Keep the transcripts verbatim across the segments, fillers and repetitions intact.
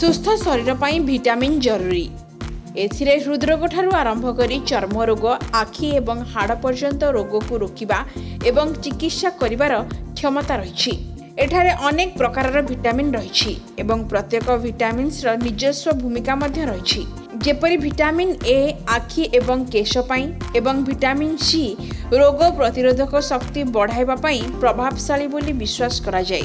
सुस्थ शरीर पाई विटामिन जरूरी। एथिरे हृदरोग ठारू आरंभ करी चर्म रोग, आखि एवं हाड़ पर्यंत रोग को रोकिबा एवं चिकित्सा करिवार क्षमता रहिछि। एठारे अनेक प्रकारर विटामिन रहिछि एवं प्रत्येक विटामिन्स र निजस्व भूमिका मध्य रहिछि। जेपरि विटामिन ए आखि एवं केश पाई एवं विटामिन सी रोग प्रतिरोधक शक्ति बढ़ाइबा पाई प्रभावशाली बोली विश्वास करा जाय।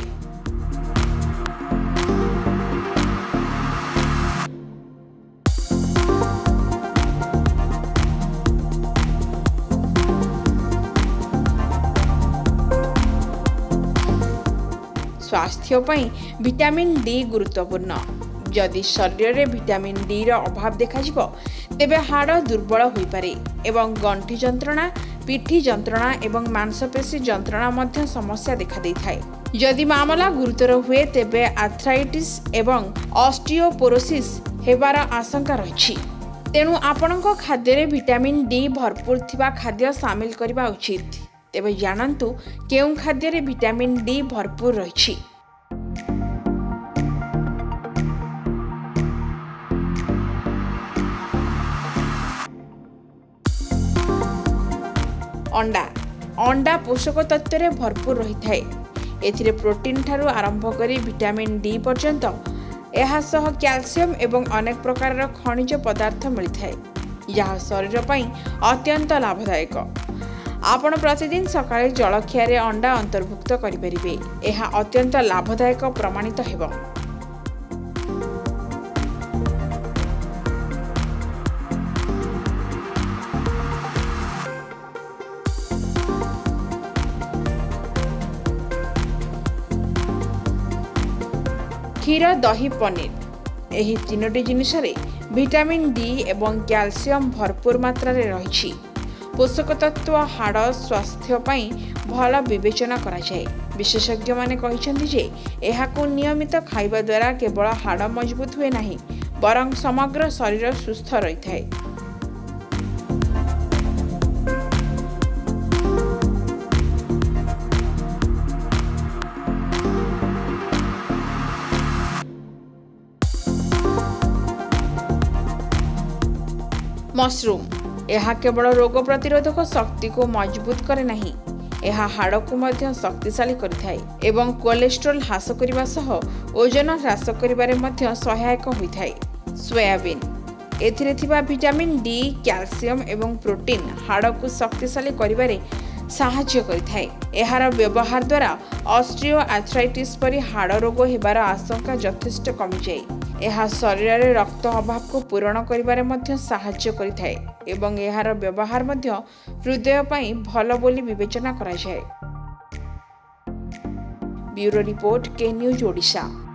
स्वास्थ्य पई विटामिन डी गुरुत्वपूर्ण। जदि शरीर में विटामिन डी रो अभाव देखा जिवो तेबे हाड़ दुर्बल होई पारे एवं गंठी जंत्रणा, पिठी जंत्रणा एवं मांसपेशी जंत्रणा मध्य समस्या देखा दै थाए। जदि मामला गुरुतर हुए तेबे आर्थराइटिस एवं ऑस्टियोपोरोसिस हेबार आशंका रहिछि। तेणु आपणको खाद्य रे विटामिन डी भरपूर थिबा खाद्य शामिल करबा उचित। तेबे जानंतु केउं खाद्य रे विटामिन डी भरपूर रहिछि। अंडा अंडा पोषक तत्व रे भरपूर रही थाए। एथिरे प्रोटीन ठारू आरंभ करी विटामिन डी पर्यंत एहा सह कैल्शियम एवं अनेक प्रकार खनिज पदार्थ मिली थाए, जहा शरीर पई अत्यंत लाभदायक। आपण प्रतिदिन सकाळे जलखिया रे अंडा अंतर्भुक्त करि परिबे। एहा अत्यंत लाभदायक प्रमाणित हेबो। क्षीर, दही, पनीर एही तीनोटी जिनिस रे विटामिन डी एवं कैल्शियम भरपूर मात्रा रे रहिछि। पोषक तत्व हाड़ स्वास्थ्य पई भल विवेचना करा जाय। विशेषज्ञ माने कहिसंती जे एहाको नियमित खाइबा द्वारा केवल हाड़ मजबूत हुए नाही बरं समग्र शरीर सुस्थ रही थाए। मशरूम यह केवल रोग प्रतिरोधक शक्ति को मजबूत करे नहीं, यह हाड़ को मध्य शक्तिशाली करिथाए एवं कोलेस्ट्रोल ह्रास करने सह ओजन ह्रास करिबारे मध्य सहायक होइथाए। सोयाबीन एथिरे थिबा विटामिन डी, कैल्शियम एवं प्रोटीन हाड़ को शक्तिशाली करिबारे साहाय्य करिथाए। एहार व्यवहार द्वारा ऑस्टियो आर्थराइटिस परि हाड़ रोग हेबार आशंका यथेष्ट कमी जाए। यह शरीर में रक्त अभाव को पूरण करिबारे मध्य साहाय्य करिथाए एवं एहार व्यवहार मध्य हृदय पई भल बोली विवेचना करा जाय। ब्यूरो रिपोर्ट के न्यूज ओडिशा।